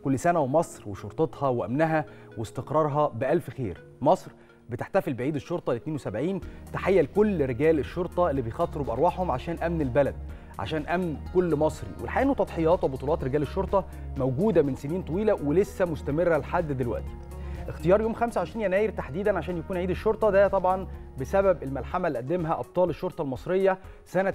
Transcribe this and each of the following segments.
كل سنة ومصر وشرطتها وأمنها واستقرارها بألف خير. مصر بتحتفل بعيد الشرطة ال 72. تحية لكل رجال الشرطة اللي بيخاطروا بأرواحهم عشان أمن البلد، عشان أمن كل مصري. والحقيقة إنه تضحيات وبطولات رجال الشرطة موجودة من سنين طويلة ولسه مستمرة لحد دلوقتي. اختيار يوم 25 يناير تحديدا عشان يكون عيد الشرطة ده طبعا بسبب الملحمة اللي قدمها أبطال الشرطة المصرية سنة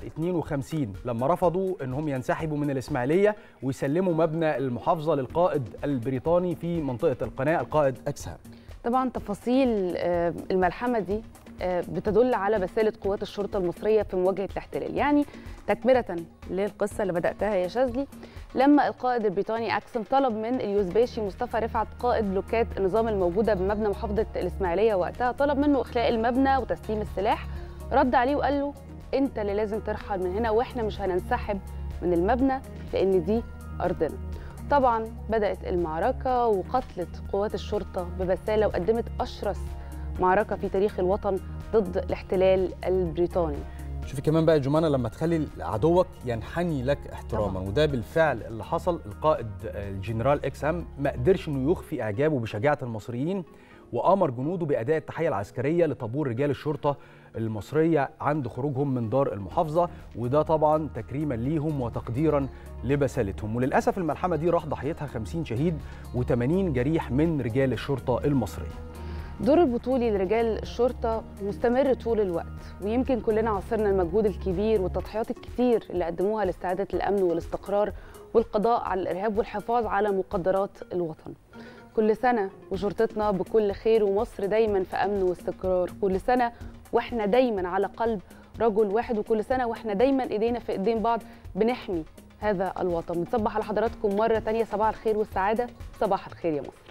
52 لما رفضوا أنهم ينسحبوا من الإسماعيلية ويسلموا مبنى المحافظة للقائد البريطاني في منطقة القناة، القائد أكسهام. طبعا تفاصيل الملحمة دي بتدل على بسالة قوات الشرطة المصرية في مواجهة الاحتلال. يعني تكملة للقصة اللي بدأتها يا شاذلي، لما القائد البريطاني أكسم طلب من اليوزباشي مصطفى رفعت قائد بلوكات النظام الموجودة بمبنى محافظة الإسماعيلية وقتها، طلب منه إخلاء المبنى وتسليم السلاح. رد عليه وقال له أنت اللي لازم ترحل من هنا وإحنا مش هننسحب من المبنى لأن دي أرضنا. طبعا بدأت المعركة وقتلت قوات الشرطة ببسالة وقدمت أشرس معركة في تاريخ الوطن ضد الاحتلال البريطاني. شوفي كمان بقى جمانة لما تخلي عدوك ينحني لك احتراما طبعا. وده بالفعل اللي حصل. القائد الجنرال اكسهام ما قدرش انه يخفي اعجابه بشجاعة المصريين وامر جنوده باداء التحية العسكرية لطابور رجال الشرطة المصرية عند خروجهم من دار المحافظة، وده طبعا تكريما ليهم وتقديرا لبسالتهم. وللاسف الملحمة دي راح ضحيتها 50 شهيد و80 جريح من رجال الشرطة المصرية. دور البطولي لرجال الشرطة مستمر طول الوقت، ويمكن كلنا عاصرنا المجهود الكبير والتضحيات الكتير اللي قدموها لاستعادة الأمن والاستقرار والقضاء على الإرهاب والحفاظ على مقدرات الوطن. كل سنة وشرطتنا بكل خير ومصر دايما في أمن واستقرار. كل سنة وإحنا دايما على قلب رجل واحد، وكل سنة وإحنا دايما إيدينا في إيدين بعض بنحمي هذا الوطن. بنصبح على حضراتكم مرة تانية. صباح الخير والسعادة، صباح الخير يا مصر.